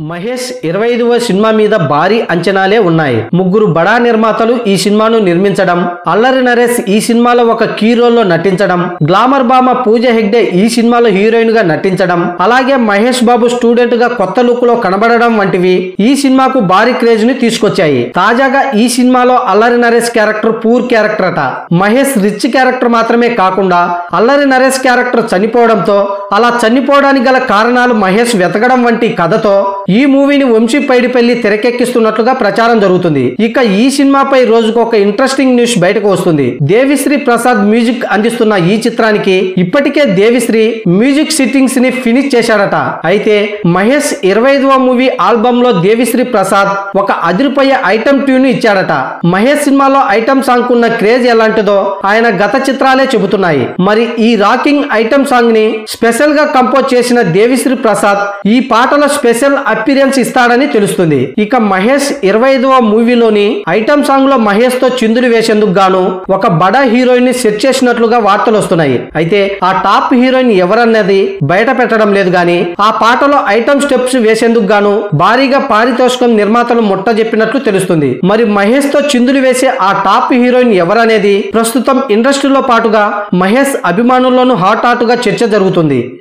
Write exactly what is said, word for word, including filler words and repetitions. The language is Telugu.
మహేష్ ఇరవై ఐదవ సినిమా మీద భారీ అంచనాలే ఉన్నాయి. ముగ్గురు బడా నిర్మాతలు ఈ సినిమాను నిర్మించడం, అల్లరి నరేష్ ఈ సినిమాలో ఒక కీ రోల్ లో నటించడం, గ్లామర్ బామ పూజ హెగ్డే ఈ సినిమాలో హీరోయిన్ గా నటించడం, అలాగే మహేష్ బాబు స్టూడెంట్ గా కొత్త లుక్ లో కనబడడం వంటివి ఈ సినిమాకు భారీ క్రేజ్ ని తీసుకొచ్చాయి. తాజాగా ఈ సినిమాలో Allari Naresh character poor character అట. మహేష్ రిచ్ క్యారెక్టర్ మాత్రమే కాకుండా అల్లరి నరేష్ క్యారెక్టర్ చనిపోవడంతో, అలా చనిపోవడానికి గల కారణాలు మహేష్ వెతకడం వంటి కథతో ఈ మూవీని వంశీ పైడిపల్లి తెరకెక్కిస్తున్నట్లుగా ప్రచారం జరుగుతుంది. ఇక ఈ సినిమాపై రోజుకు ఒక ఇంట్రెస్టింగ్ న్యూస్ బయటకు వస్తుంది. దేవిశ్రీ ప్రసాద్ మ్యూజిక్ అందిస్తున్న ఈ చిత్రానికి ఇప్పటికే దేవిశ్రీ మ్యూజిక్ సిట్టింగ్స్ ని ఫినిష్ చేశాడట. అయితే మహేష్ ఇరవై ఐదవ మూవీ ఆల్బమ్ లో దేవిశ్రీ ప్రసాద్ ఒక అదిరిపోయే ఐటమ్ ట్యూన్ ఇచ్చాడట. మహేష్ సినిమాలో ఐటమ్ సాంగ్ ఉన్న క్రేజ్ ఎలాంటిదో ఆయన గత చిత్రాలే చెబుతున్నాయి. మరి ఈ రాకింగ్ ఐటమ్ సాంగ్ ని స్పెషల్ గా కంపోజ్ చేసిన దేవిశ్రీ ప్రసాద్ ఈ పాటలో స్పెషల్ అపీరియన్స్ ఇస్తాడని తెలుస్తుంది. ఇక మహేష్ ఇరవై ఐదవ మూవీలోని ఐటమ్ సాంగ్ లో మహేష్ తో చిందులు వేసేందుకు గాను ఒక బడా హీరోయిన్ ని సెట్ చేసినట్లుగా వార్తలు వస్తున్నాయి. అయితే ఆ టాప్ హీరోయిన్ ఎవరన్నది బయట పెట్టడం లేదు గాని ఆ పాటలో ఐటమ్ స్టెప్స్ వేసేందుకు గాను భారీగా పారితోషికం నిర్మాతలు ముట్ట చెప్పినట్లు తెలుస్తుంది. మరి మహేష్ తో చిందులు వేసే ఆ టాప్ హీరోయిన్ ఎవరనేది ప్రస్తుతం ఇండస్ట్రీలో పాటుగా మహేష్ అభిమానుల్లోనూ హాట్ హాట్ గా చర్చ జరుగుతుంది.